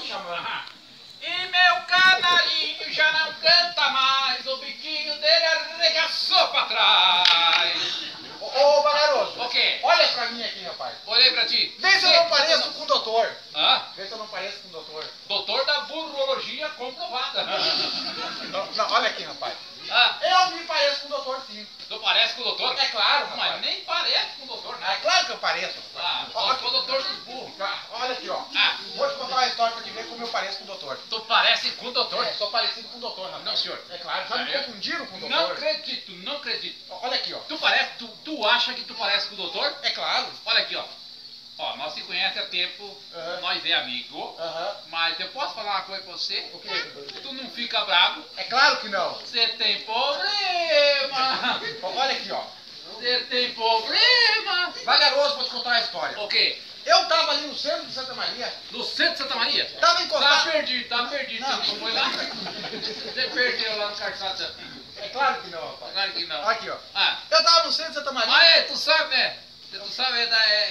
chamando. E meu canarinho já não canta mais, o biquinho dele arregaçou pra trás. Ô, vagaroso. O quê? Olha pra mim aqui, rapaz. Olhei pra ti. Vê se eu não pareço com o doutor. Hã? Vê se eu não pareço com o doutor. Doutor da burrologia comprovada. Não, olha aqui, rapaz. Ah, Eu me pareço com o doutor, sim. tu parece com o doutor? É claro, rapaz. Mas nem parece com o doutor, É né? claro que eu pareço. Ah, Ó, eu sou o doutor dos burros. Olha aqui, ó. Ah. Vou te contar uma história pra te ver como eu pareço com o doutor. Tu parece com o doutor? É, sou parecido com o doutor, rapaz. Não, senhor. É claro, já me É. confundiram com o doutor. Não acredito, não acredito. Olha aqui, ó. Tu parece, tu acha que tu parece com o doutor? É claro. Olha aqui, ó. Ó, nós se conhecemos há tempo, Aham. nós é amigo, Aham. mas eu posso falar uma coisa pra você? O quê? Tu não fica bravo, É claro que não. você tem problema, Olha aqui, ó. você tem problema. Vagaroso, vou te contar uma história. O quê? Eu tava ali no centro de Santa Maria. No centro de Santa Maria? Tava Tá encostado. perdido, Não. você não foi lá? Você perdeu lá no calçado. É claro que não, rapaz. Claro que não. Aqui, ó. Ah, Eu tava no centro de Santa Maria. mas tu sabe, né? Tu sabe,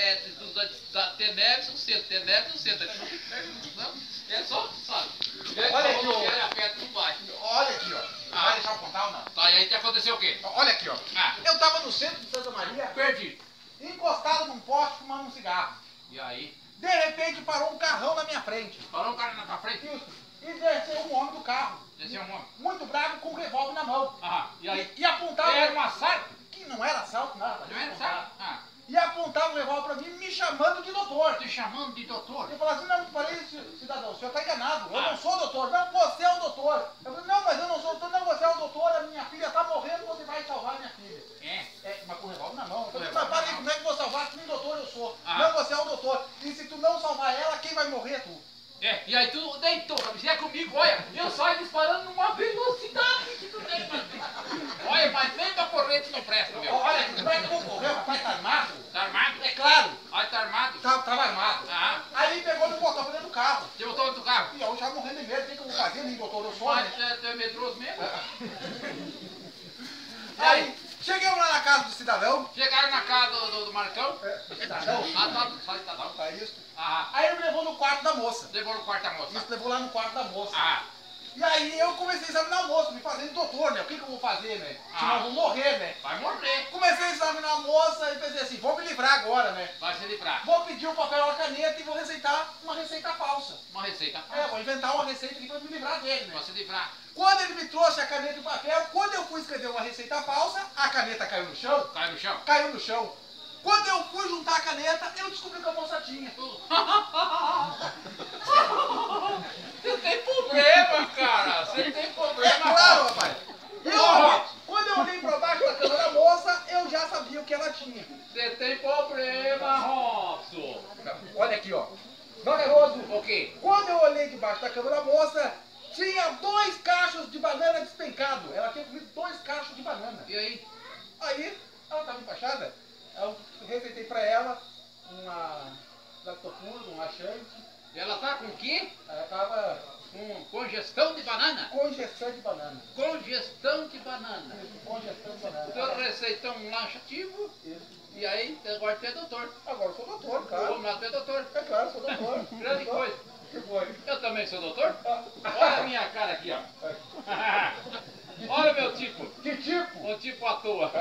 ter neve no centro, ter neve no centro. Não, é só, sabe? Olha aqui, ó. É perto, não vai. Olha aqui, ó. Ah. Vai deixar eu contar ou não? Tá, e aí aconteceu o quê? Olha aqui, ó. Ah, Eu tava no centro de Santa Maria, perdi. encostado num poste, fumando um cigarro. E aí? De repente parou um carrão na minha frente. Parou um cara na tua frente? Isso. E desceu um homem do carro. Desceu um homem. Muito bravo, com um revólver na mão. Ah, e aí? E apontava. Era um assalto? Que não era assalto, nada. Não era assalto? Ah, E apontava o revólver pra mim, me chamando de doutor. te chamando de doutor. Eu falava assim, não, parei, cidadão, o senhor está enganado, eu Ah. não sou doutor, não, você é o doutor. Eu falei, não, mas eu não sou doutor, não, você é o doutor, a minha filha está morrendo, você vai salvar a minha filha. É? Mas com o revólver na mão. Eu falei, Com o mas revólver para na aí, mão. como é que eu vou salvar? Nem doutor eu sou. Ah. Não, você é o doutor. E se tu não salvar ela, quem vai morrer? Tu. É, e aí tu deitou, se é comigo, olha, eu saio disparando numa velocidade que tu tem, mano. Olha, mas nem pra correr tu não presta, meu. Olha, como é que eu vou correr? O rapaz tá armado? Tá armado? É claro. Olha, tá armado. Tava armado. Ah, Aí pegou e me botou pra dentro do carro. você botou dentro do carro. E eu já morrendo de medo, o que eu vou fazer? Nem doutor eu sou, né? Mas tu é medroso mesmo? Aí, chegamos lá na casa do cidadão. Chegaram na casa do Marcão. Do cidadão? Ah, tá, só cidadão. Tá isso. Ah, Aí ele me levou no quarto da moça. levou no quarto da moça. Isso levou lá no quarto da moça. Ah, E aí eu comecei a examinar a moça, me fazendo doutor, né? O que que eu vou fazer, né? Senão Ah. eu vou morrer, né? vai morrer. Comecei a examinar a moça e pensei assim, vou me livrar agora, né? Vai se livrar. Vou pedir um papel e uma caneta e vou receitar uma receita falsa. Uma receita. Vou inventar uma receita aqui pra me livrar dele, né? Vai se livrar. Quando ele me trouxe a caneta e o papel, quando eu fui escrever uma receita falsa, a caneta caiu no chão. Cai no chão. Caiu no chão. Quando eu fui juntar a caneta, eu descobri que a moça tinha. Você tem problema, cara. Você tem É problema. claro, rapaz. Quando eu olhei pra baixo da cama da moça, eu já sabia o que ela tinha. Você tem problema, Robson. Olha aqui, ó. Vagaroso. O quê? Quando eu olhei debaixo da cama da moça, tinha 2 cachos de banana despencado. Ela tinha comido 2 cachos de banana. E aí? Aí, ela estava empachada. Eu receitei pra ela uma lactopurga, um laxante. Ela tá com o quê? Ela tava Com congestão de banana. congestão de banana. Congestão de banana. Isso, congestão de banana. Então receitou um laxativo. Isso. E aí, agora tu é doutor. Agora eu sou doutor, Ô, claro. mas tu é doutor. É claro, eu sou doutor. Grande coisa. Que foi? Eu também sou doutor. Ah. Olha a minha cara aqui, ó. Olha o meu tipo. Que tipo? Um tipo à toa.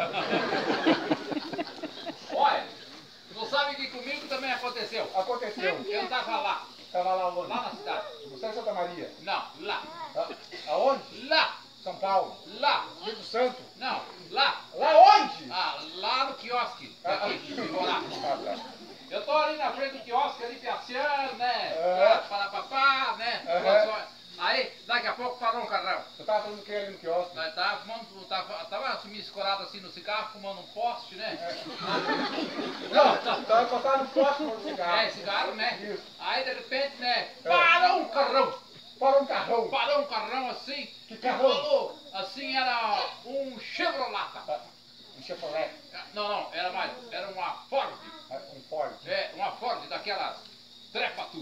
Olha, tu sabe que comigo também aconteceu. Aconteceu. Eu tava lá, Tava lá onde? lá na cidade. Você é Santa Maria? Não, lá. Aonde? Lá, São Paulo. lá. Espírito Santo. Não, lá. Lá onde? Ah, lá no quiosque. Aqui, ficou lá. Tá. Eu tô ali na frente do quiosque, ali passeando, né? Aham. Para papá, né? Aham. Aí, daqui a pouco parou um carrão. Você tava falando o que ali no quiosque? Nós tava fumando, tava me escorado assim no cigarro, fumando um poste, né? Não, tava encostado no poste com o cigarro. É, cigarro, né? Isso. Aí de repente, né? Parou um carrão. Para um carrão. Parou um carrão assim. Que carrão? Falou, assim era um Chevrolata. Um Chevrolet. Não, era mais, era uma Ford. Um Ford. É, uma Ford daquelas trepa tudo.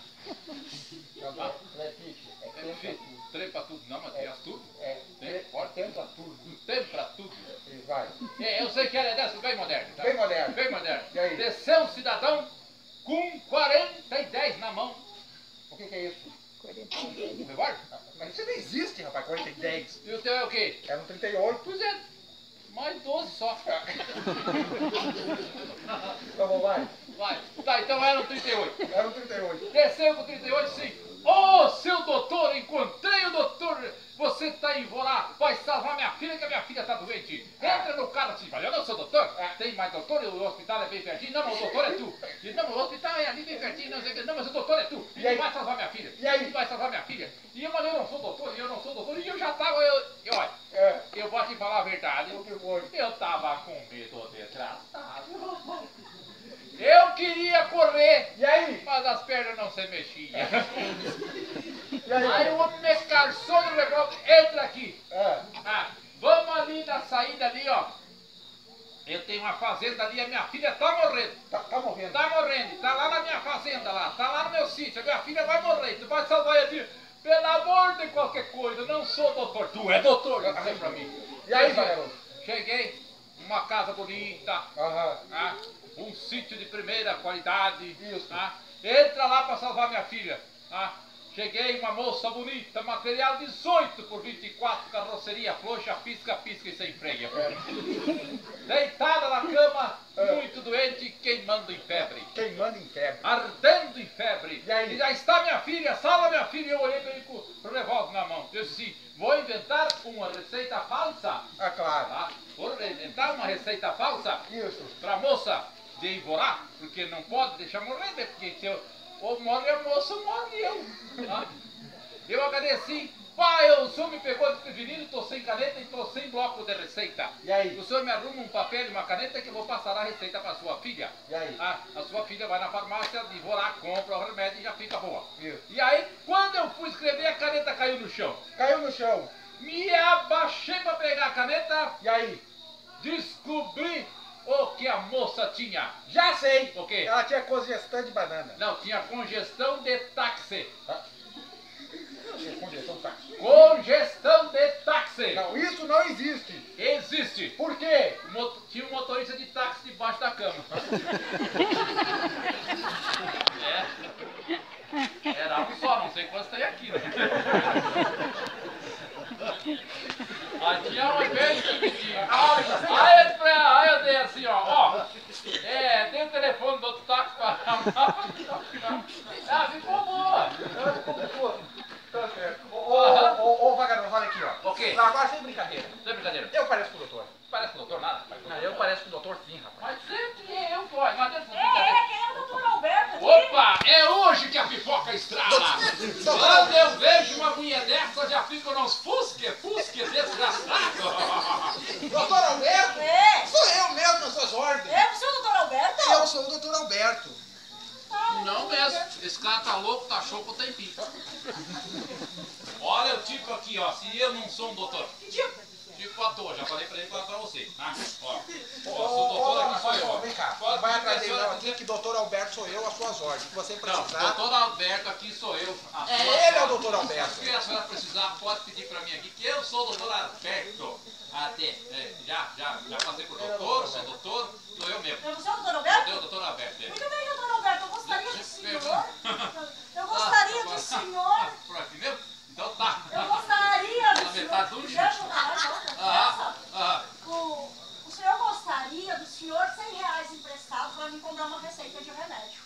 Trepa tudo, não, mas tem as tudo. Tem Ford. Tenta tudo. Tem pra tudo. E vai. É, eu sei que ela é dessa, bem moderna. Tá? Bem moderno. Bem moderna. E aí? Desceu um cidadão com 40 e 10 na mão. Com que é isso? 40. Revólver? Mas isso não existe, rapaz, 40-10. E o teu é o quê? Era um 38. Pois é, mais 12 só. Tá bom, vai. Vai. Tá, então era um 38. Era um 38. Desceu com 38, sim. Ô, seu doutor, encontrei o doutor. Você tá em Vorá, vai salvar minha filha, que a minha filha tá doente. Entra no carro assim, valeu, não sou doutor? Tem mais doutor? O hospital é bem pertinho. Não, mas o doutor é tu. Diz, não, o hospital é ali bem pertinho. Não, sei o que. Não, mas o doutor é tu. E aí? tu vai salvar minha filha. E aí? Tu vai salvar minha filha. E eu não sou doutor, e eu não sou doutor. E eu já tava, olha, É. eu vou te falar a verdade. O que foi? Eu tava com medo de tratado. Eu queria correr, E aí? mas as pernas não se mexiam. E aí? Aí o homem me calçou no revólver, entra aqui. É. Vamos ali na saída ali, ó. Eu tenho uma fazenda ali, a minha filha tá morrendo. Tá morrendo. Tá morrendo, tá lá na minha fazenda lá, tá lá no meu sítio, a minha filha vai morrer, tu vai salvar ela. Pelo amor de qualquer coisa, não sou doutor. Tu é doutor, já falei pra mim. E aí, garoto? Cheguei, uma casa bonita, Aham. um sítio de primeira qualidade. Isso. Entra lá para salvar minha filha. Cheguei, uma moça bonita, material 18 por 24, carroceria floxa, pisca-pisca e sem freio. Deitada na cama, muito doente, queimando em febre. Queimando em febre. Ardendo em febre. E aí? Já está minha filha, salva minha filha. E eu olhei para ele com o revólver na mão. Eu disse assim, vou inventar uma receita falsa. Claro. Vou inventar uma receita falsa Isso. para a moça de Ivorá, porque não pode deixar morrer, né? Porque se eu ou morre a moça, morre eu. Eu agradeci. Pai, o senhor me pegou desprevenido, estou sem caneta e estou sem bloco de receita. E aí? O senhor me arruma um papel e uma caneta que eu vou passar a receita para sua filha. E aí? A sua filha vai na farmácia de Ivorá, compra o remédio e já fica boa. Isso. E aí, quando eu fui escrever, a caneta caiu no chão. Caiu no chão. Me abaixei para pegar a caneta, E aí? descobri o que a moça tinha. Já sei. O quê? Ela tinha congestão de banana. Não, tinha congestão de táxi. Congestão tá. Congestão de táxi. Não, isso não existe. Existe. Por quê? Tinha um motorista de táxi debaixo da cama. Era um só, não sei quantos tem aqui, né? Aí tinha uma vez que tinha. Aí eu dei assim, ó. Tem o telefone do outro táxi para ficou boa. Tá certo. Ô, vagabundo, olha aqui, ó. O quê? Não, agora sem brincadeira. Não é brincadeira. Eu pareço com o doutor. Parece com o doutor nada. Não, eu pareço com o doutor sim, rapaz. Mas sempre é eu, pô. Não adianta brincadeira. Quem é o doutor Alberto aqui? Opa, é hoje que a pipoca estrala. Quando eu vejo uma mulher dessa, já fico nos fusque desgraçado. Doutor Alberto? É. Sou eu mesmo nas suas ordens. É, você é o doutor Alberto? Eu sou o doutor Alberto. Não mesmo, esse cara tá louco, tá show pro tempinho. Olha o tipo aqui, ó, se eu não sou um doutor. Que tipo? Tipo ator, já falei pra ele falar pra você, tá? Ó, sou doutor aqui, sou eu. Vem cá, Pode vai pedir atrás a dele senhora não, aqui que doutor Alberto sou eu, às suas ordens. Se você Não, precisar... doutor Alberto aqui sou eu. Ele é o doutor Alberto. Se a senhora precisar, pode pedir pra mim aqui, que eu sou o doutor Alberto. Já passei por doutor, sou doutor, sou eu mesmo. Você é o doutor Alberto? Eu, doutor Alberto, Muito bem, doutor Alberto, eu gostaria do senhor. Eu Tá gostaria do senhor. Por aqui mesmo? Então tá. Eu gostaria do Na senhor. metade do Deixa chute. eu falar, O senhor gostaria do senhor R$100 emprestado para me comprar uma receita de remédio.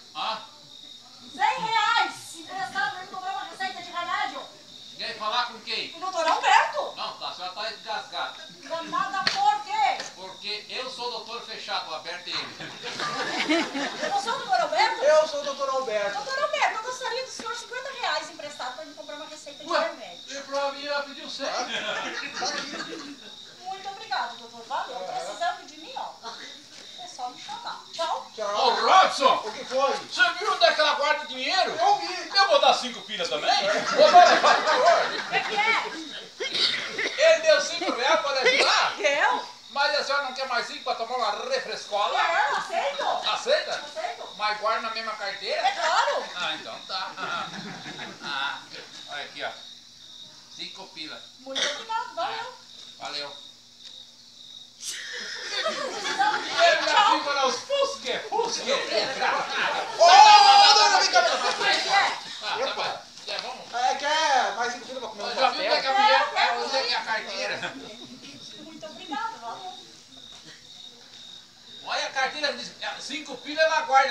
R$100 emprestado para me comprar uma receita de remédio. Quer falar com quem? O doutor Alberto. Não, tá, a senhora tá desgasgada. Nada por quê? Porque eu sou doutor fechado, o Alberto é ele. Você é o doutor Alberto? Eu sou o doutor Alberto. Doutor Alberto, eu gostaria do senhor R$50 emprestado para me comprar uma receita de remédio. E pra mim ela pediu 100. Muito obrigado, doutor. Valeu. Precisando de mim, ó. É só me chamar. Tchau. Ô, Robson! O que foi? Você viu onde é que ela guarda dinheiro? Eu vi. Eu vou dar 5 pilhas também? Vou dar levar, por favor. O que é? Ele deu 5 reais para levar? Eu? Mas a senhora não quer mais 5 para tomar uma refrescola? Eu aceito. Aceita? Aceito. Mas guarda na mesma carteira? É claro. Então tá. Olha aqui, ó. 5 pilas. Muito obrigado. Valeu. Valeu. Precisando de mim. Ele já Tchau. fica nos fusque. Ô, dona, vem cá. O que é? Tá bom.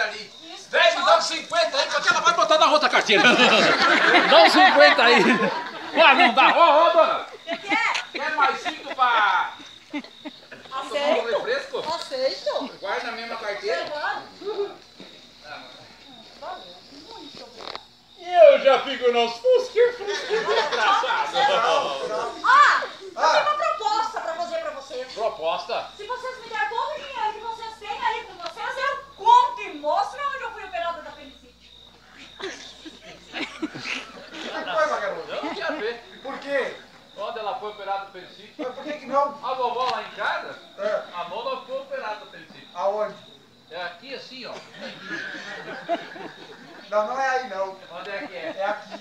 carteira ali. Vem, me dá uns 50 aí, porque ela vai botar na outra carteira. Dá uns 50 aí. Ah, não dá. Ô, dona. O que é? Quer mais 5 pra... Aceito. refresco? Aceito. Guarda na mesma carteira. Muito obrigada. E eu já fico nos fusquinhos desgraçado. Ah, eu tenho uma proposta pra fazer pra vocês. Proposta? Se vocês me derem todo o dinheiro que vocês têm aí com vocês, eu conto e mostro onde eu fui operada da apendicite. Que coisa, garoto? Eu não quero ver. Por quê? Onde ela foi operada do apendicite? Mas por que não? A vovó lá em casa, É. a nona foi operada do apendicite. Aonde? É aqui assim, ó. Não, não é aí não. Onde é que é? É aqui.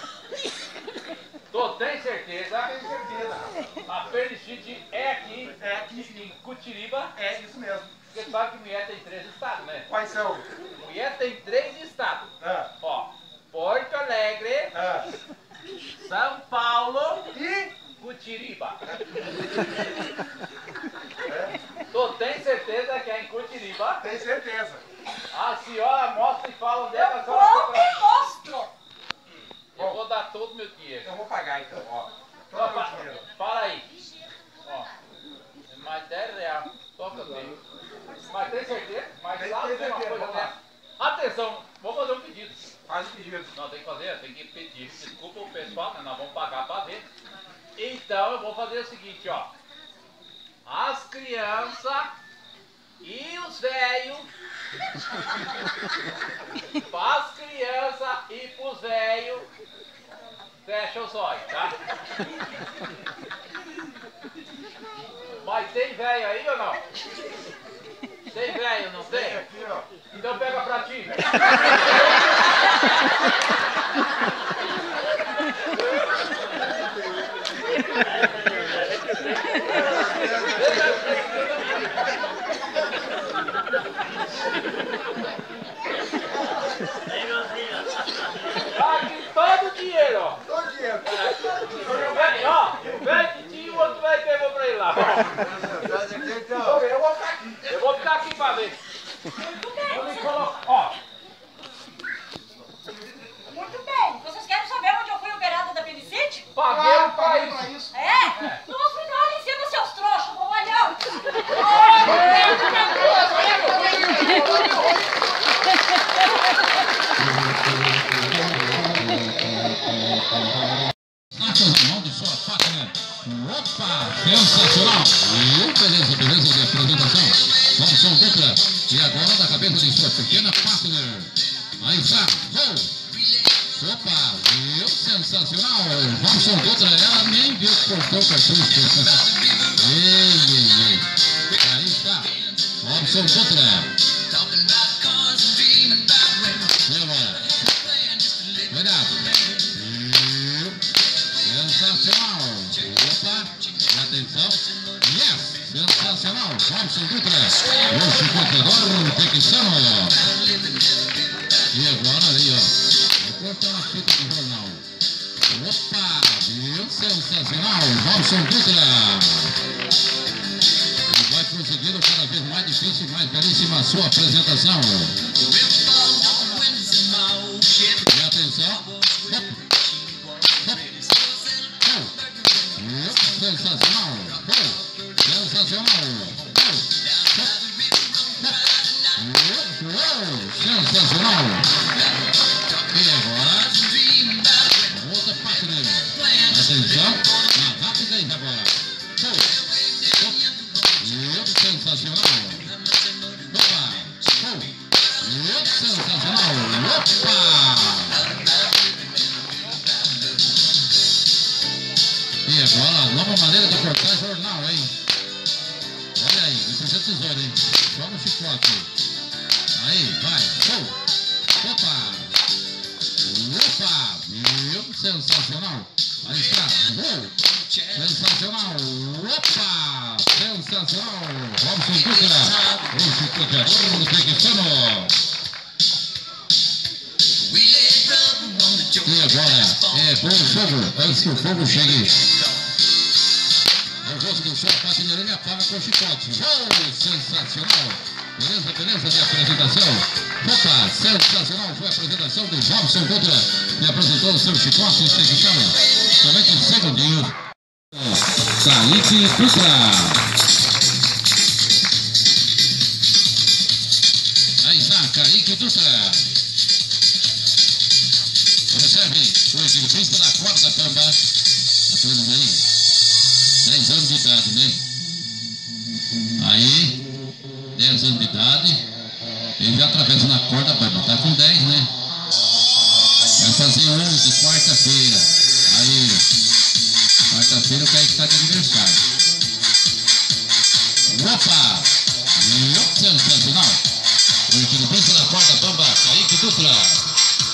Tu tem certeza? Tenho certeza. A apendicite é aqui, É aqui. em Cutiriba. É isso mesmo. Porque sabe que mulher tem 3 estados, né? Quais são? Mulher tem 3 estados. É. Ó, Porto Alegre, É. São Paulo E? Cutiriba. É. Tu tem certeza que é em Cutiriba? Tenho certeza. A senhora mostra e fala onde é que a Eu senhora conto foi. e mostro. Eu vou dar todo o meu dinheiro. Eu vou pagar então, ó. Ó, Toma meu dinheiro. fala aí. Ó, é mais 10 reais. Só que eu tenho. Mas tem certeza? Mas Tem sabe certeza, uma coisa vamos lá. dessa? Atenção, vou fazer um pedido. Faz o pedido. Não, tem que fazer, tem que pedir. Desculpa o pessoal, mas nós vamos pagar pra ver. Então eu vou fazer o seguinte, ó. As crianças e os velhos. As crianças e pros velhos. Fecha os olhos, tá? Mas tem velho aí ou não? Tem velho, não Tem tem? aqui, ó. Então pega pra ti, velho. Aqui todo o dinheiro, ó. Todo o dinheiro. Vem, ó. Vem que tinha o outro velho pegou pra ir lá. Traz aqui então. Eu vou ficar aqui. Eu vou ficar aqui pra ver. Muito bem. Vou me colocar, ó. Muito bem. Vocês querem saber onde eu fui operada da apendicite? Paguei pra paguei isso. pra isso. É? No hospital ali em cima, seus trouxas, bobalhão. Mão de sua partner. Opa, sensacional. Beleza, beleza de apresentação. Robson Dutra. E agora da cabeça de sua pequena partner. Aí está. Gol. Opa, viu? Sensacional. Robson Dutra, ela nem viu que cortou o cartucho. Ei. Aí está. Robson Dutra. E agora? Cuidado. Sensacional. Opa, atenção. Yes, sensacional. Robson Dutra. O chicotador texano. E agora ali, ó. Vou cortar uma fita de jornal. Opa, viu? Sensacional. Robson Dutra. E vai prosseguindo cada vez mais difícil, mais belíssima a sua apresentação. E atenção. Sensacional! Sensacional! Sensacional! E agora, outra parte dele. Atenção, na rápida e agora. Sensacional! Opa! Sensacional! Opa! E agora, nova maneira de cortar jornal, hein? Olha aí, não precisa de tesoura, hein? Só no chicote. Aí, vai. Opa! Viu? Sensacional. Aí está. Sensacional. Opa! Sensacional. Robson Dutra. O chicotador texano. E agora, bom fogo, antes que o fogo chegue. O rosto do seu patineiro ele apaga com chicote. Sensacional! Beleza de apresentação. Opa, sensacional foi a apresentação do Robson Dutra, que apresentou o seu chicote extensão. 90 segundinhos. Kaique Dutra. Aí está, Kaique Dutra. Recebe o equilibrista da corda bamba. Tá vendo aí? 10 anos de idade, né? Aí, 10 anos de idade. Ele já atravessa na corda bamba. Tá com 10, né? Vai fazer 11, quarta-feira. Aí, quarta-feira o Kaique tá de aniversário. Opa! Sensacional! O equilibrista da corda bamba, Kaique Dutra.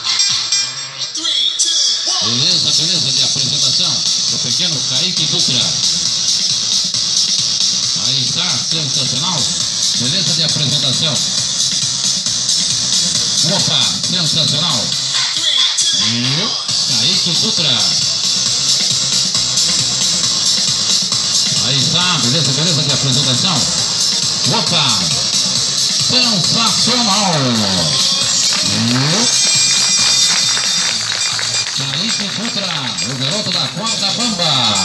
Beleza de apresentação do pequeno Kaique Dutra. Aí está, sensacional. Beleza de apresentação. Opa, sensacional. Kaique Dutra. Aí está, beleza de apresentação. Opa, sensacional. Kaique Dutra, o garoto da corda bamba.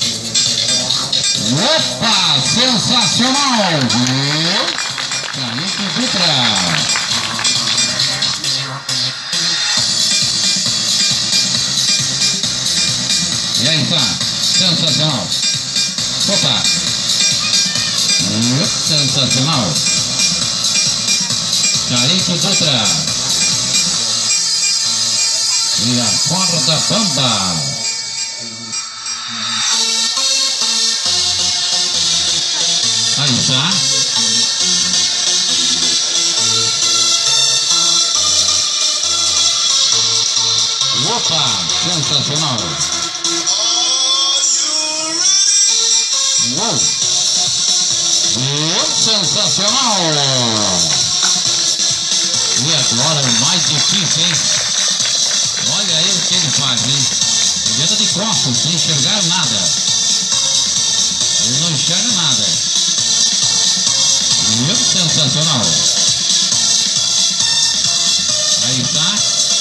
Opa, sensacional. Kaique Dutra. E aí tá, sensacional. Opa, sensacional. Kaique Dutra. E a corda bamba. Aí está. Opa, sensacional. Uou. Sensacional. E agora o mais difícil, hein? Olha aí o que ele faz, hein? Ele anda de costas, sem enxergar nada. Ele não enxerga nada. Sensacional. Aí está.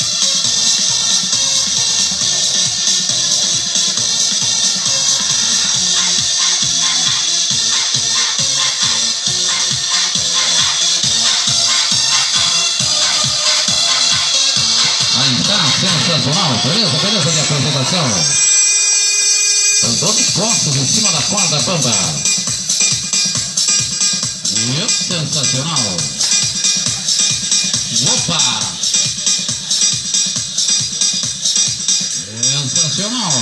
Sensacional, beleza de apresentação. Andou de costas em cima da corda bamba. Sensacional. Opa! Sensacional.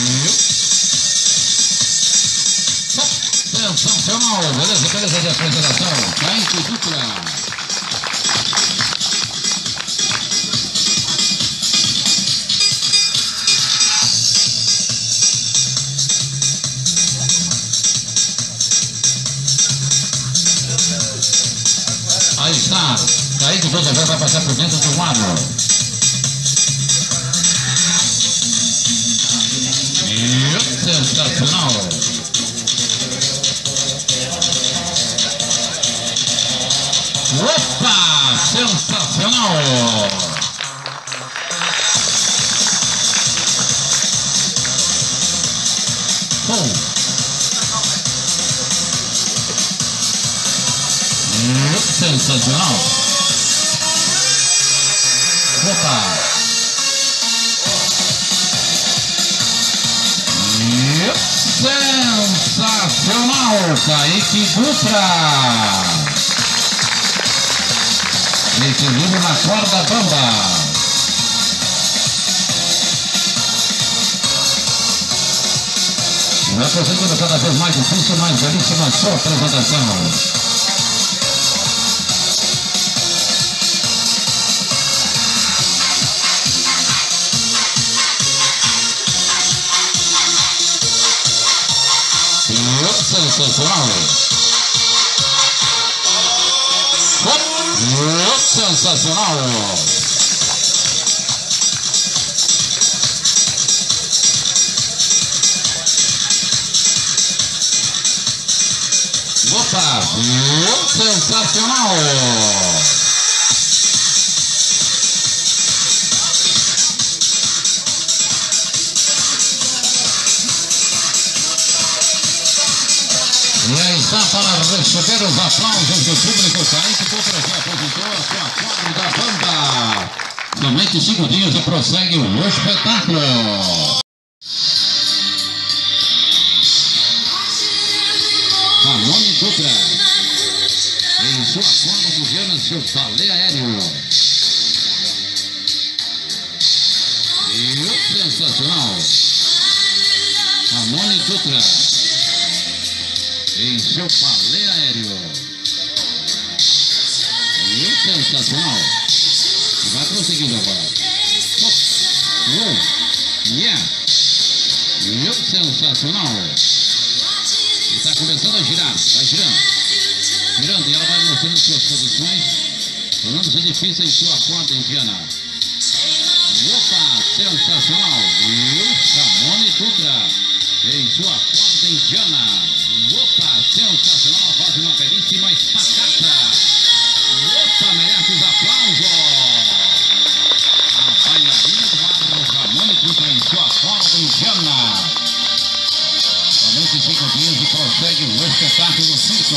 Sensacional, beleza de apresentação. Kaique Dutra. Aí está, Kaique Dutra vai passar por dentro do quadro. Sensacional. Opa, sensacional. Sensacional. Opa. Sensacional, Kaique Dutra. Equilíbrio na corda bamba. Vai prosseguindo cada vez mais difícil, mais belíssima sua apresentação. Sensacional. Sensacional. Opa, sensacional. está para receber os aplausos do público. Kaique Dutra já apresentou a sua quadra da banda. Somente 5 dias e prossegue o espetáculo. Ramone Dutra, em sua quadra do Viana, seu balé aéreo. E o sensacional Ramone Dutra, em seu balé aéreo. E o sensacional. Vai prosseguindo agora. Yeah. E o sensacional. Está começando a girar. Vai girando. Girando e ela vai mostrando suas posições. Tornando-se difícil em sua corda indiana. Opa, sensacional. E o Ramone Dutra, em sua corda indiana. Opa, sensacional. Faz uma belíssima espacata. Opa, merece os aplausos. A bailarina do ar, Ramone Dutra, em sua corda indiana. Somente 5 dias e prossegue o espetáculo do circo.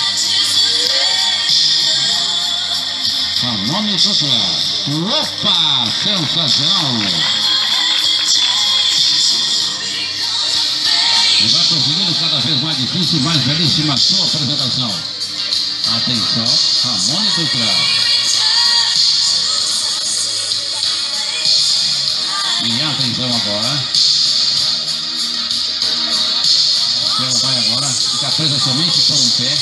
Ramone Dutra. Opa, sensacional. E vai conseguindo cada vez mais difícil e mais belíssima a sua apresentação. Atenção, Ramone Dutra. E atenção agora. Ela vai agora ficar presa somente por um pé.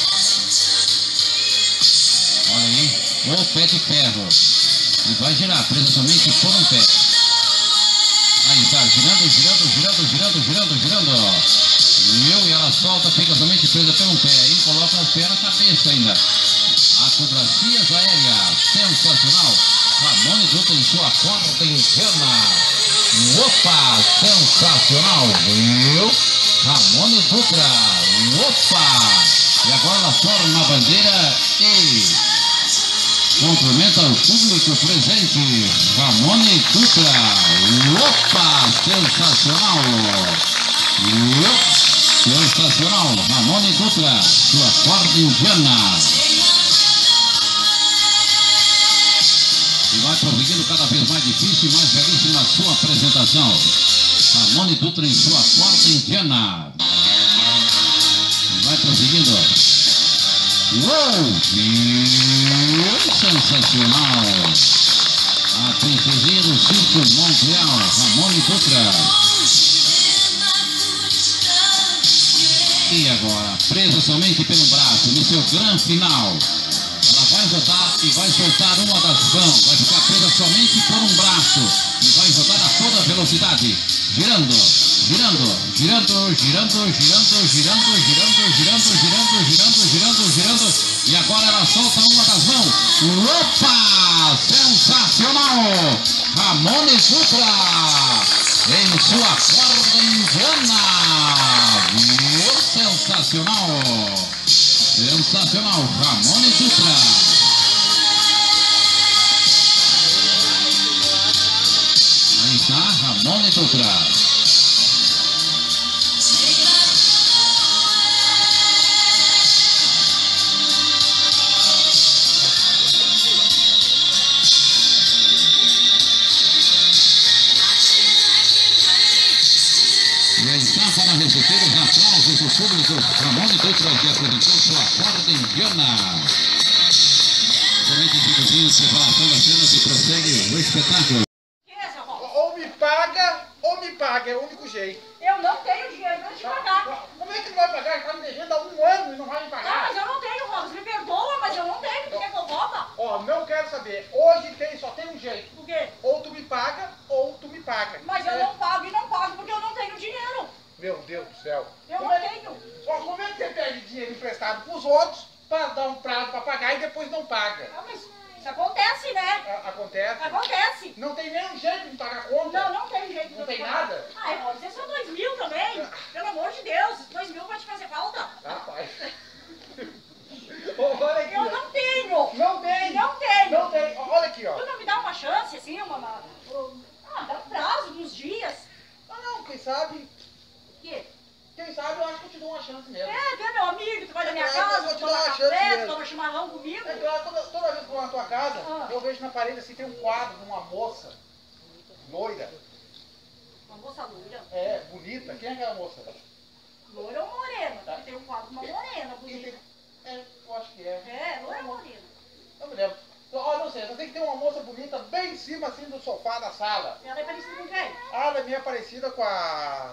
Olha aí, o pé de ferro. E vai girar, presa somente por um pé. Aí está, girando, girando, girando, girando, girando, girando. E ela solta, fica somente presa por um pé. Aí coloca o pé na cabeça ainda. Acrobacias aéreas, sensacional. Ramone Dutra em sua corda indiana. Opa, sensacional. Viu? Ramone Dutra. Opa! E agora ela forma a bandeira e cumprimenta o público presente. Ramone Dutra. Opa! Sensacional! Sensacional! Ramone Dutra, sua corda indiana. E vai prosseguindo cada vez mais difícil e mais belíssima a sua apresentação. Ramone Dutra em sua corda indiana. E vai prosseguindo. Uou! Sensacional! A princesinha do circo Montreal, Ramone Dutra. E agora, presa somente pelo braço, no seu grande final. Ela vai voltar e vai soltar uma das mãos. Vai ficar presa somente por um braço. E vai voltar a toda velocidade. Girando, girando, girando, girando, girando, girando, girando, girando, girando, girando, girando, girando. E agora ela solta uma das mãos. Opa! Sensacional! Ramone Dutra em sua corda indiana. Viu? Sensacional! Sensacional! Ramone Dutra. Aí está Ramone Dutra. E aí está para receber os aplausos do público. Ramone Dutra, que apresentou sua corda indiana. Somente 5 dias de preparação das cenas e prossegue o espetáculo. Ou me paga, é o único jeito. Eu não tenho dinheiro pra te pagar. Como é que não vai pagar? Ele tá me devendo há 1 ano e não vai me Ah, pagar. mas eu não tenho, Robson. Me perdoa, mas eu não tenho. Tu quer que eu rouba? Ó, não quero saber. Hoje só tem um jeito. Por quê? Ou tu me paga, ou tu me paga. Mas eu não pago e não pago porque eu não tenho dinheiro. Meu Deus do céu. Eu não tenho. Ó, como é que você pede dinheiro emprestado pros outros para dar um prazo para pagar e depois não paga? Ah, mas isso acontece, né? Acontece? Acontece. Não tem nenhum jeito de pagar a conta? Não, não tem jeito. Não tem nada? Ah, Robson, é só 2.000 também. Pelo amor de Deus, 2.000 vai te fazer falta. Rapaz. Olha aqui. Eu não tenho. Não tem. Não tenho. Não tem. Olha aqui, ó. Tu não me dá uma chance, assim, dá um prazo de uns dias. Não, quem sabe... O quê? Quem sabe eu acho que eu te dou uma chance mesmo. É, tu é meu amigo, tu vai na minha claro, eu casa, vou te toma dar uma chance café, mesmo. toma chimarrão comigo. É claro, toda vez que eu vou na tua casa, Ah. eu vejo na parede assim, tem um quadro de uma moça loira. Uma moça loira. É, bonita. Quem é aquela moça? Loira ou morena? Tá. Porque tem um quadro de uma morena E bonita. tem- É, eu acho que é. É, loira ou morena? Não me lembro. Ó, não sei, só tem que ter uma moça bonita bem em cima assim do sofá da sala. Ela é parecida com quem? Ah, ela é meio parecida com a...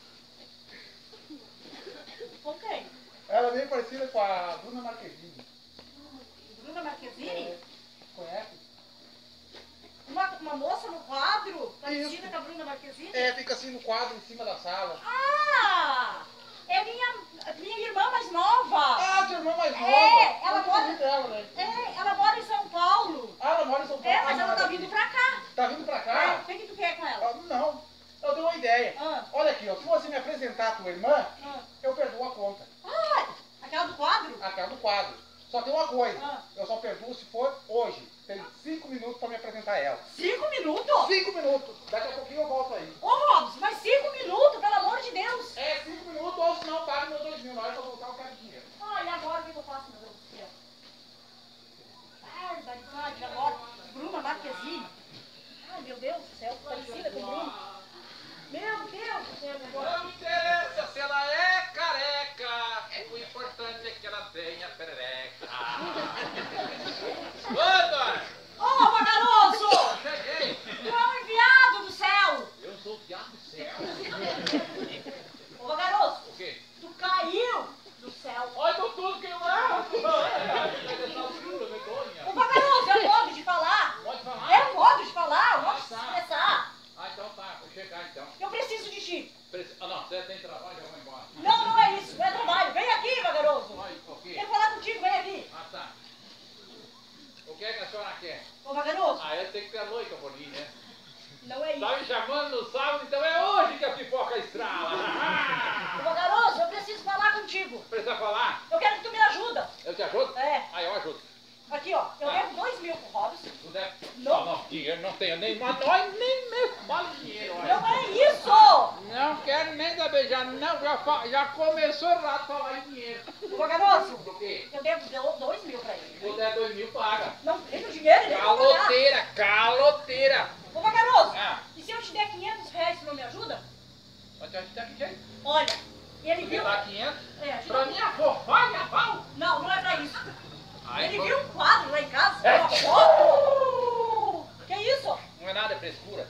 Com quem? Ela é meio parecida com a Bruna Marquezine. Bruna Marquezine? É, conhece? Uma moça no quadro, parecida Isso. com a Bruna Marquezine? É, fica assim no quadro em cima da sala. Ah! É minha irmã mais nova. Ah, tua irmã mais nova. ela Eu mora- conheci dela, né? É, ela mora em São Paulo. Ah, ela mora em São Paulo. É, mas Ah, ela tá daqui. vindo pra cá. Tá vindo pra É, cá? o que tu quer com ela? Ah, não, eu dei uma ideia. Ah. Olha aqui, ó, se você me apresentar a tua irmã, Ah. eu perdoo a conta. Ah, aquela do quadro? Aquela do quadro. Só tem uma coisa, Ah. eu só perdoo se for hoje. Tem 5 minutos pra me apresentar ela. 5 minutos? 5 minutos. Daqui a pouquinho eu volto aí. Ô, Robson, mas 5 minutos, pelo amor de Deus. É 5 minutos ou se não, paga meus 2.000. Na hora que eu voltar, eu quero dinheiro. Ah, e agora o que eu faço, meu Deus do céu? Barbaridade, agora. Bruna Marquezine. Ai, meu Deus do céu, parecida com Bruna. Meu Deus do céu, agora. Não interessa se ela é careca, o importante é que ela tenha perereca. Ô, Dona! Ô, Vagaroso! Cheguei! Tu é um enviado do céu! Eu sou o diabo do céu. Ô, Vagaroso, O quê? tu caiu do céu. Olha, tô tudo queimado! Ô, Vagaroso, é modo de falar. Pode falar? É modo de falar, modo de se expressar. Ah, então tá, vou chegar então. Eu preciso de ti. Ah, não, você tem trabalho, eu vou embora. Não, não é isso, não é trabalho. Vem aqui, Vagaroso. Olha, o quê? Quero falar contigo, vem aqui. Ah, tá. O que é que a senhora quer? Ô, Vagaroso, Ah, eu tenho que ter a noite, Bolinho, né? não é isso. Tá me chamando no sábado, então é hoje que a pipoca estrala. Ô, Vagaroso, eu preciso falar contigo. Precisa falar? Eu quero que tu me ajuda. Eu te ajudo? É. Ah, eu ajudo. Aqui, ó, eu devo 2.000 pro Robson. Tu deve... Não. Não, dinheiro não tenho nem... Mas nós nem mesmo fala em dinheiro, olha. Não é isso. Não quero nem saber, já começou errado a falar em dinheiro. Ô, Vagaroso, O quê? eu devo 2.000 pra ele. Se eu der 2.000, paga. Não tem o dinheiro, ele vai pagar. Caloteira, caloteira. Ô, Vagaroso, Ah, e se eu te der 500 reais, tu não me ajuda? mas tu acha que jeito? Olha, ele Tu viu... me dá 500? É, te Pra dá- minha fofagem, pau? Não, não é pra isso. Ai, Ele pô. viu um quadro lá em casa, É. uma foto. Que isso? Não é nada, é frescura.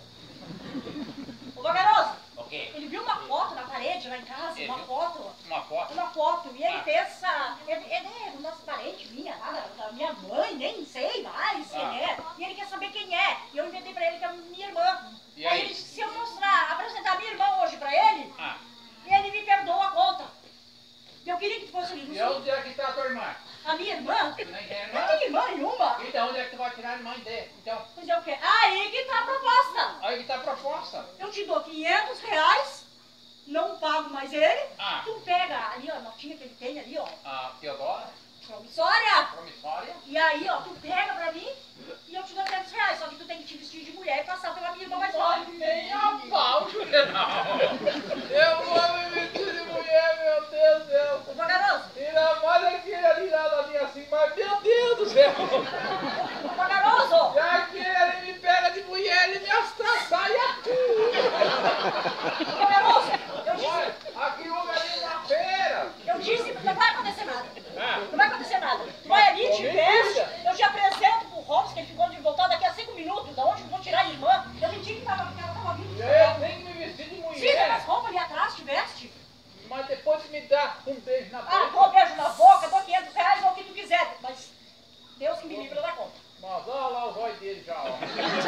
Ô, Vagaroso, O quê? ele viu uma foto na parede lá em casa, Ele uma viu? foto. Uma foto? Uma foto, e ele Ah. pensa, ele é do nosso parente, da minha mãe, nem sei mais quem Ah. é, e ele quer saber quem é, e eu inventei pra ele que é minha irmã. E aí? Ele disse, se eu mostrar, apresentar minha irmã hoje pra ele, Ah, ele me perdoa a conta. Eu queria que tu fosse ali no e sul. onde é que tá a tua irmã? A minha irmã, Tu nem quer não irmã? tem irmã nenhuma. Então onde é que tu vai tirar a mãe dele? Então, Pois é o quê? Aí que tá a proposta. aí que tá a proposta. Eu te dou 500 reais, não pago mais ele, Ah. tu pega ali, ó, a notinha que ele tem ali, ó, A Teodora, promissória. promissória. E aí, ó, tu pega pra mim e eu te dou 500 reais. Só que tu tem que te vestir de mulher e passar pela minha irmã mais nova. Nem a pau, não. Eu vou me vestir de mulher, meu Deus do céu. Ô, Vagaroso, Ainda mais aquele ali nada ali assim, mas meu Deus do céu. ô, Vagaroso, E aquele ali me pega de mulher, ele me estraçalha tudo. ô, Vagaroso, Olha, aqui houve ali na feira. eu disse, não vai acontecer nada. Ah. Não vai acontecer nada. Tu vai ali, te Ô, veste, mentira. eu te apresento pro Robson, que ele ficou de voltar daqui a 5 minutos. Da onde eu vou tirar a irmã? Eu menti que ela tava vindo. Eu tenho que me vestir de Tira mulher. as roupas ali atrás, te veste. Mas depois me dá um beijo na Ah, boca. dou beijo na boca, dou 500 reais, ou o que tu quiser. Mas Deus que me livra da conta. Mas olha lá o zóio dele já, ó.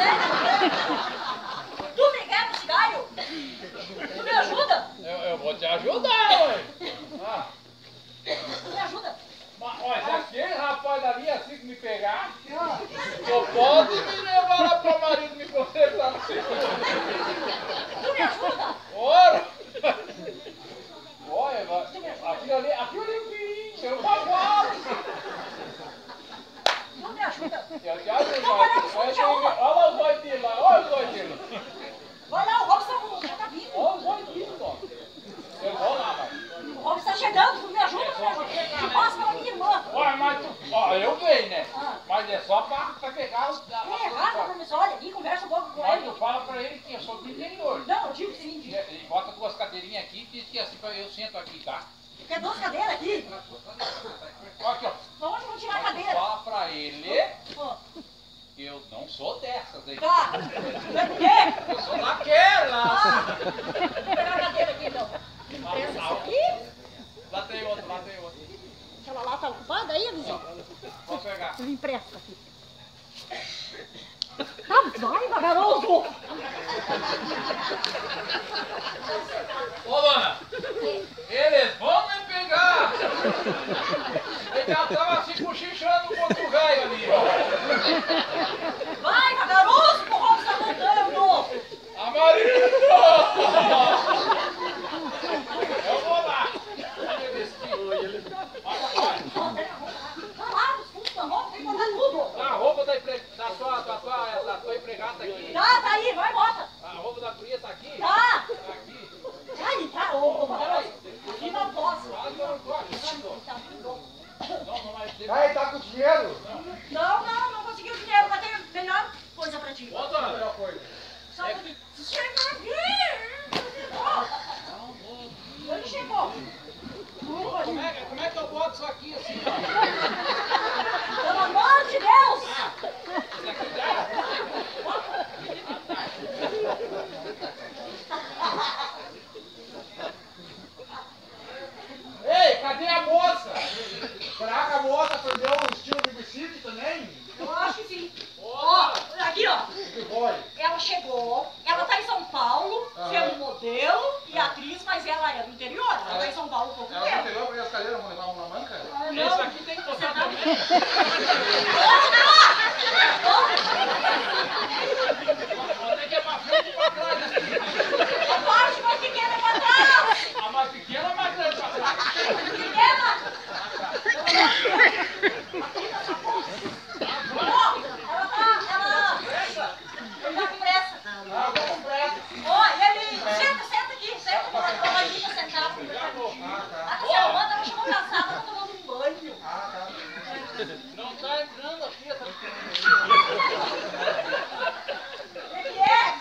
Tu me quer no cigarro? Tu me ajuda? Eu vou te ajudar, ué. Ah, Tu me ajuda? mas olha, se aquele rapaz ali assim que me pegar, só pode me levar lá pro marido me consertar. Tu me ajuda? Ora! Olha, aquilo ali é um perigo, é um bagual. Tu me ajuda? Eu te ajudo, Então vai lá no sul, tchau. olha lá o zóio dele lá, olha o zóio dele. Vai lá, o Robson tá vindo. Olha o zóio dele, ó. Eu vou lá, vai. O Robson tá chegando, tu me ajuda? Tu me ajuda? Tu passa Quer 2 cadeiras aqui? Aqui, ó. Onde eu vou tirar a cadeira? Fala pra ele Ó. que eu não sou dessas, hein? Tá. É por quê? Eu sou daquelas. Ah, vou pegar a cadeira aqui então. Me empresta isso aqui. Lá tem outro, lá tem outro. Aquela lá tá ocupada aí, vizinho? Vou pegar. Me empresta aqui. Tá, vai, vagaroso! Ô, dona, eles vão me pegar. Ele já tava se cochichando com outro velho ali, ó. Vai, vagaroso, por onde você tá voltando? A Maria! Eu vou lá. Olha o vestido. Tá lá, nos fundos da roupa, tem que botar tudo. A roupa da tua empregada tá aqui. Tá aí, vai, bota. A roupa da guria tá aqui. Tá. Tá aqui. Aí, tá, ô, vagaroso. Aqui não posso. Ah, não, tô achando. Tá, mudou. Não vai ter. Aí, tá com dinheiro? Não consegui o dinheiro, mas tem melhor coisa pra ti. Ô, dona. Melhor coisa. Só que chegou aqui. Ó, ele chegou. Como é que eu boto isso aqui assim, ó? Pelo amor de Deus. Isso aqui dá? Ei, cadê a moça? Será que a moça perdeu o estilo de vestido também? Eu acho que sim. Ó, aqui, ó. Que foi? Ela chegou, ela tá em São Paulo, Aham. sendo modelo e atriz, mas ela é do interior. Ela tá em São Paulo há pouco Ela tempo. anterior pra as cadeiras, vamos levar uma na manca? Ah, Isso não. aqui tem que botar Você também. Vou ter que ir pra frente e pra trás. A parte mais pequena é pra trás. A mais pequena ou a mais grande pra trás? Pequena. Ó, ela tá com pressa. Ah, eu tô com pressa. Ó, e ele, senta aqui, senta, coloca a gente pra sentar. A Cassiana, ela chegou cansada, ela tá tomando um banho. Ah, tá. Não tá entrando aqui essa O que é?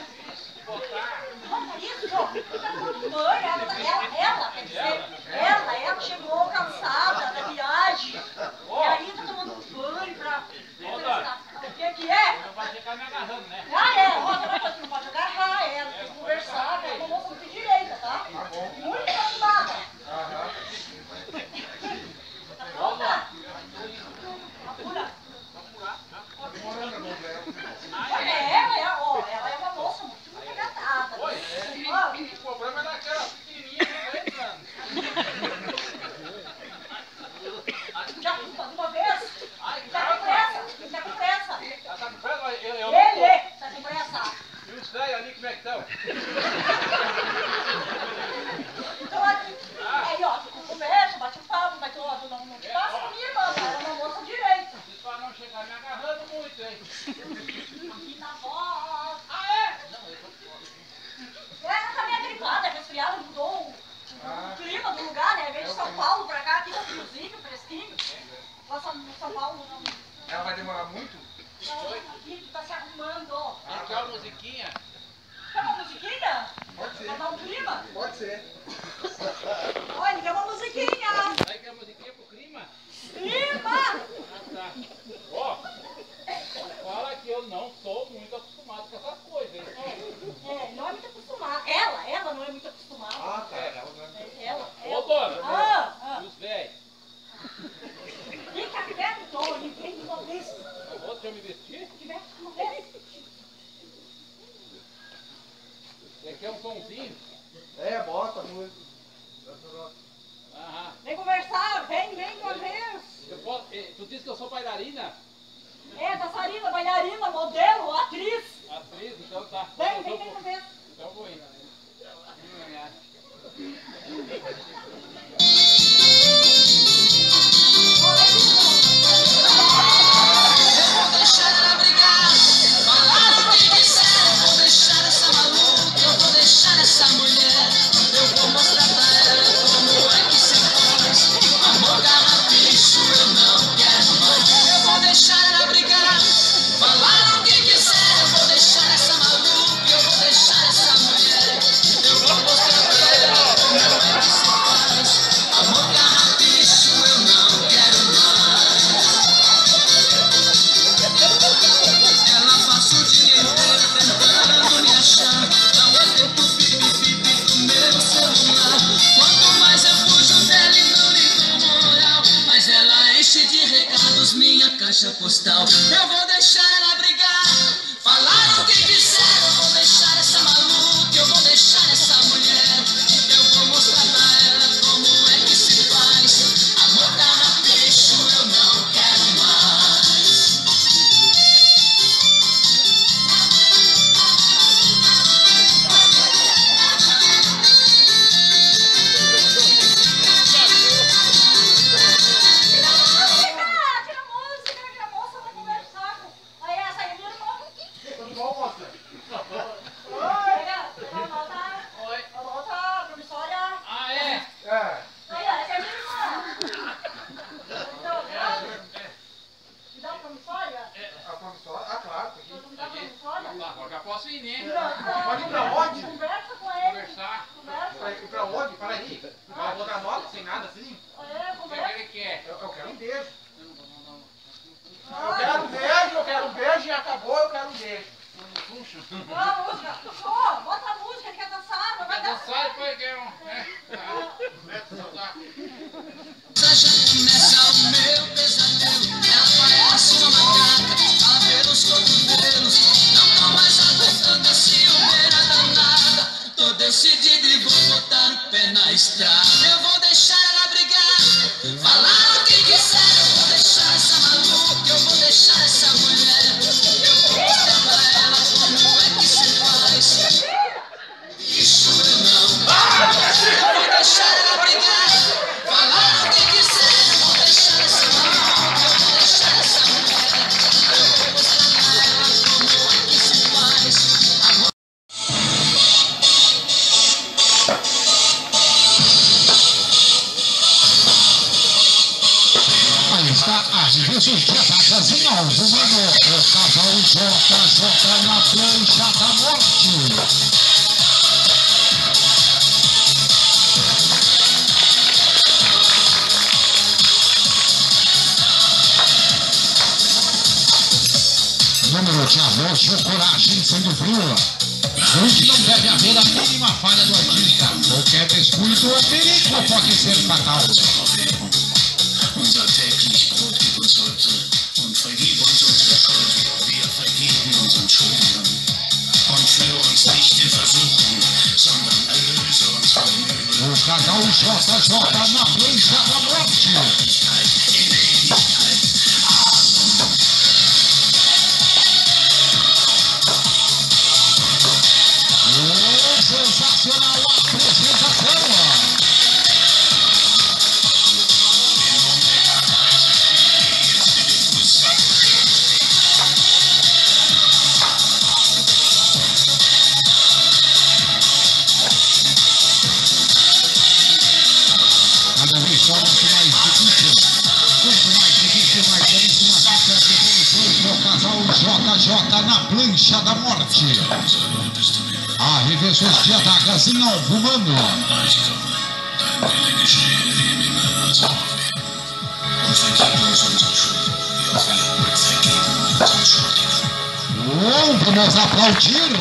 Olha isso, tá tomando banho. Ela, quer dizer, ela chegou cansada da viagem. E aí tá tomando um banho pra refrescar. O que é? não vai ficar me agarrando, né? Ah, é, outra coisa, não pode agarrar ela, tem que conversar, ela é uma moça muito direita, tá? Muito animada. Aham. Tá pronta? Apura. Demorando a mão dela. Ela é uma moça muito engatada. Oi, Ó, o problema é daquela pequenininha que tá entrando. já de uma vez? Ai, Tá com pressa, tá com pressa. ela tá com pressa, eu Ele tá com pressa. E os velhos ali, como é que estão? Então aqui, aí ó, conversa, bate um papo, mas tu não te passa com minha irmã, ela é uma moça direita. Isso pra não chegar me agarrando muito, hein? Aqui na voz. Ah, é? Não, eu tô fora. Ela tá meio gripada, resfriada, mudou o clima do lugar, né? Em vez de São Paulo pra cá, aqui tá friozinho, fresquinho. Lá no São Paulo não. Ela vai demorar muito? Não, aqui tu tá se arrumando. Tem que uma musiquinha. Quer uma musiquinha? Pode ser. Pra dar um clima? Pode ser. Olha, ele quer uma musiquinha. Aí quer musiquinha pro clima? Clima! Ah, tá. Ó, fala que eu não sou muito acostumado com essas coisas, hein? É, não é muito acostumada. Ela não é muito acostumada. Ah, tá. Ela vai... Ela. Ô, dona. Ah. E os velhos? Fica quieto, Tony. Vem de uma vez. Deixa eu me vestir? Fica de uma vez. Você quer um somzinho? É, bota a música. Aham. Vem conversar, vem de uma vez. Tu disse que eu sou bailarina? É, dançarina, bailarina, modelo, atriz. Atriz, então tá. Vem de uma vez. Então eu vou indo. Vou deixar ela brigar, falar o que quiser. Eu vou deixar essa maluca, eu vou deixar essa mulher. Eu vou mostrar pra ela como é que se faz. Amor carrapicho, eu não quero mais. Eu vou deixar ela brigar, falar o que quiser. Eu vou deixar essa maluca, eu vou deixar essa mulher. caixa postal. Eu vou deixar ela brigar. Falaram o que quiser, eu vou deixar essa maluca, eu vou deixar essa mulher. Eu vou mostrar pra ela como é que se faz. Amor da peixe, eu não quero mais. Pode ir pra onde? Conversa com ele. Conversar. Pra ir pra onde? Para aí. Ah, vou dar nota sem nada assim? O que ele quer? Eu quero um beijo. Eu quero um beijo e acabou, eu quero um beijo. Ó, a música. Ó, bota a música, ele quer dançar, não vai Vai dançar. dançar e depois quer um. Já começa o meu pesadelo. Ela parece uma macaca, fala pelos cotovelos. Não tô mais aguentando a ciumeira danada. Tô decidido e vou botar o pé na estrada. Eu vou deixar ela brigar. Falaram o que quiser, eu vou deixar essa maluca, eu vou deixar essa mulher. Eu vou mostrar pra ela como é que se faz. Isso eu não. Eu vou deixar ela brigar. Falaram o que quiser, eu vou deixar essa maluca, eu vou deixar essa mulher. Eu vou mostrar pra ela como é que se faz. Amor. Aí está a Reversos de Atacas em Alvo Mano. O casal JJ na prancha da morte. Número de amor, coragem, sangue frio. Onde não deve haver a mínima falha do artista. Qualquer descuido ou perigo pode ser fatal. Unser täglich Brot gib uns heute und vergib uns unsere Schuld, wir vergeben unseren Schuldigern. Und führe uns nicht in Versuchung, sondern erlöse uns von dem Übel. O casal JJ na prancha da morte. In Ewigkeit. Sensacional apresentação. Cada vez torna-se mais difícil. Quanto mais difícil, mais caríssima fica as evoluções do casal JJ na plancha da morte. A Reversos de Atacas em Alvo Mano. Dein Wille geschehe wie im Himmel als auf Erden. Und vergib uns unsere Schuld, wie auch wir vergeben unseren Schuldigern. Vamos aplaudir.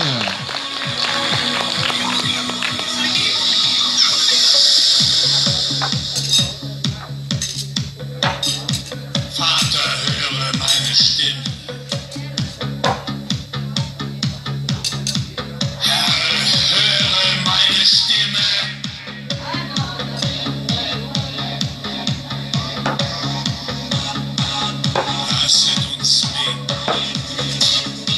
Vater, höre meine Stimme. Herr, höre meine Stimme. Lasset uns beten.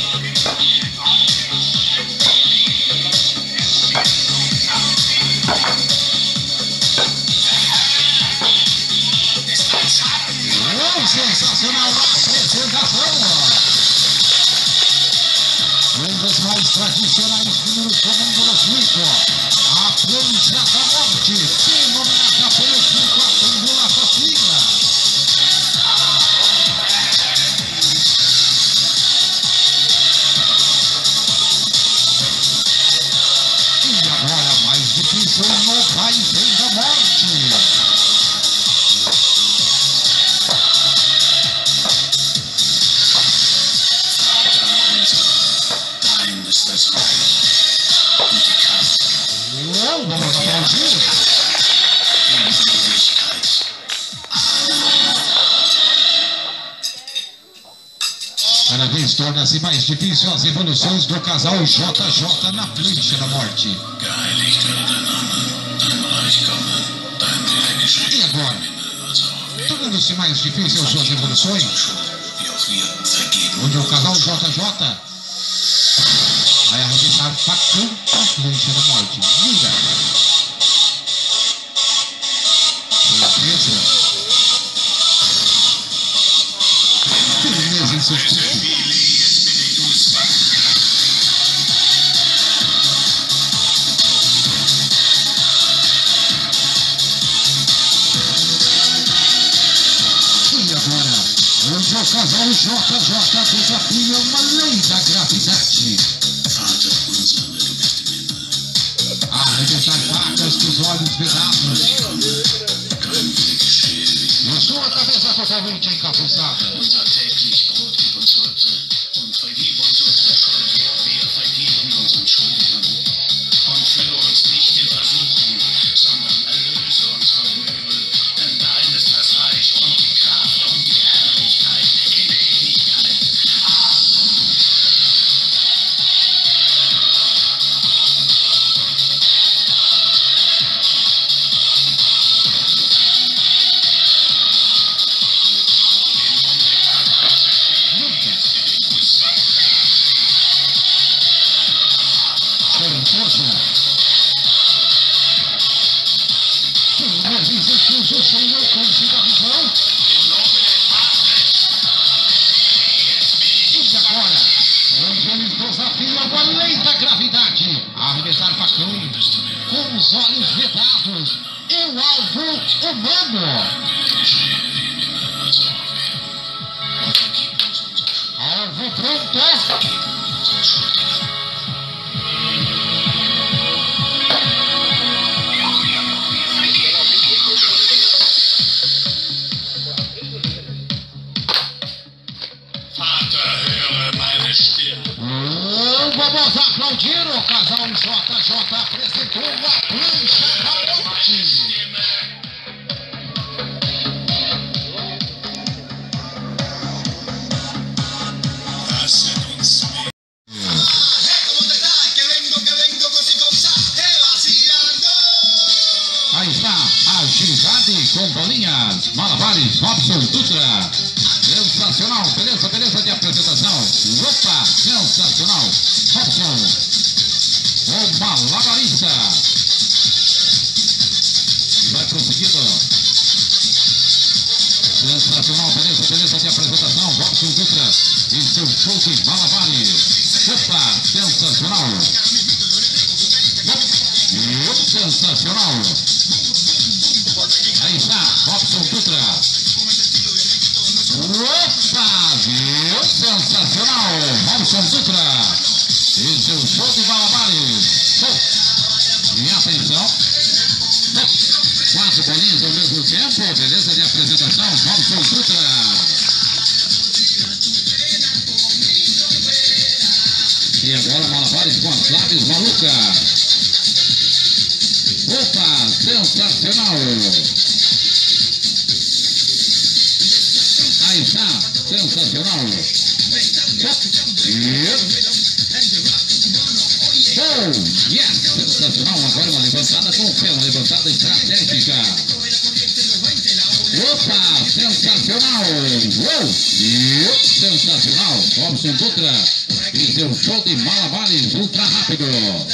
Sensacional apresentação. Um dos mais tradicionais números comando do circo. A prancha da morte, denominada pelo circo a Tambula Assassina. E agora mais difícil no Vai Vem da Morte. Vamos aplaudir. Malabares torna-se mais difícil as evoluções do casal JJ na prancha da morte. Geheiligt werde dein Name, dein Reich komme, dein Wille geschehe. E agora? Tornando-se mais difícil suas evoluções, Wie auch wir vergeben. onde o casal JJ vai arrebentar facão na prancha da morte. Mira. Certeza. Firmeza em seu corpo. Onde o casal JJ desafia uma lei da gravidade. Arrebentar facas dos olhos vedados. E sua cabeça totalmente encapuçada. Unser täglich Brot gib uns heute und vergib uns unsere Schuld, wie wir vergeben unseren Schuldigern. Und führe uns nicht in Versuchung, sondern erlöse uns vom Übel. Denn dein ist das Reich und die Kraft und die Herrlichkeit in Ewigkeit. Amen. E agora, onde eles desafiam a lei da gravidade, arrebentar facão com os olhos vedados e o alvo humano. Alvo pronto. Vamos aplaudir, o casal JJ apresentou a prancha da morte. Aí está, agilidade com bolinhas, Malabares, Robson Dutra. Sensacional, beleza de apresentação. Opa, sensacional. Robson, o malabarista. Vai prosseguindo. Sensacional, beleza de apresentação. Robson Dutra e seu show de malabares. Opa, sensacional. Sensacional. Aí está, Robson Dutra. Opa, viu? Sensacional! Robson Dutra e seu show de malabares. E atenção, 4 bolinhas ao mesmo tempo, beleza de apresentação, Robson Dutra. E agora malabares com as claves malucas. Opa, sensacional! Aí está, sensacional. Yes, sensacional. Agora uma levantada com o pé, uma levantada estratégica. Opa, sensacional. Sensacional. Robson Dutra e seu show de malabares ultra rápido.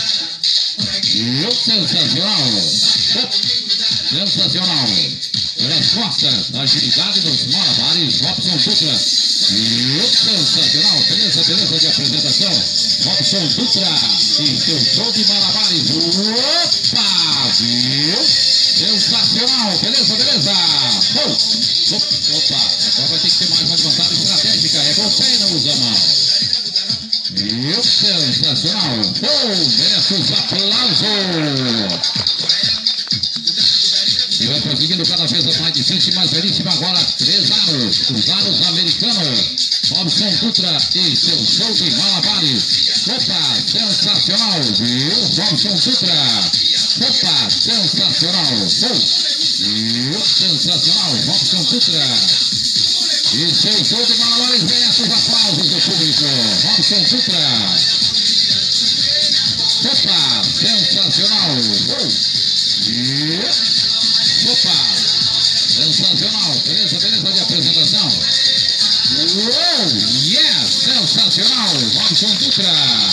Sensacional. Sensacional. Pelas costas, a agilidade dos malabares, Robson Dutra. Sensacional, beleza de apresentação. Robson Dutra e seu show de malabares. Opa, viu? Sensacional, beleza. Opa, agora vai ter que ter mais uma levantada estratégica. É com o pé e não usa a mão. Sensacional. Merece os aplausos. E vai prosseguindo cada vez mais difícil e mais belíssima. Agora 3 aros, os aros americanos. Robson Dutra e seu show de malabares. Opa, sensacional, viu? Robson Dutra. Opa, sensacional. Sensacional, Robson Dutra. E seu show de malabares merece os aplausos do público. Robson Dutra. Opa, sensacional. E... Opa, sensacional. Beleza de apresentação. Uou, yes, sensacional. Robson Dutra.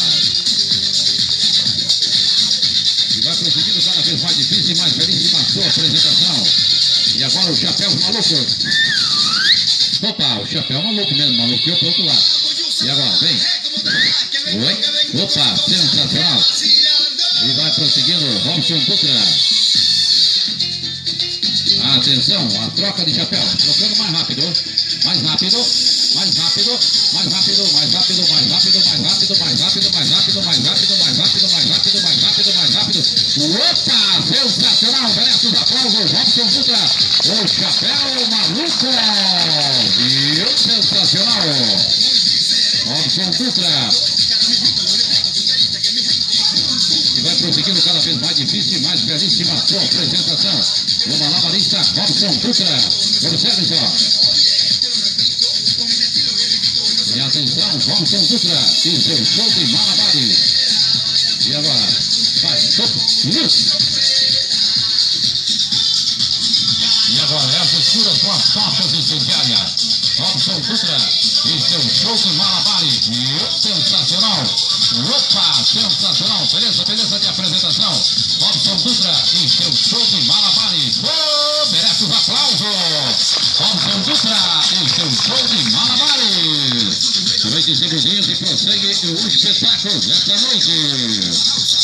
E vai prosseguindo cada vez mais difícil e mais belíssima a sua apresentação. E agora o chapéu maluco. Opa, o chapéu maluco mesmo, maluqueou pro outro lado. E agora, vem. Oi. Opa, sensacional. E vai prosseguindo Robson Dutra. Atenção, a troca de chapéu. Trocando mais rápido. Mais rápido. Mais rápido. Mais rápido. Mais rápido. Mais rápido. Mais rápido. Mais rápido. Mais rápido. Mais rápido. Mais rápido. Mais rápido. Mais rápido. Mais rápido. Opa, sensacional. Merece os aplausos. Robson Dutra. O chapéu maluco. Viu? Sensacional. Robson Dutra. E vai prosseguindo cada vez mais difícil e mais belíssima a sua apresentação. O malabarista Robson Dutra. Observe só. E atenção, Robson Dutra e seu show de malabares. E agora, vai, luz. E agora, essas escuras com as tochas incendiárias. Robson Dutra e seu show de malabares. Sensacional. Opa, sensacional. Beleza de apresentação. Robson Dutra e seu show de malabares. Oh, merece os aplausos. Robson Dutra e seu show de malabares. Noite de dias e prossegue o espetáculo desta noite.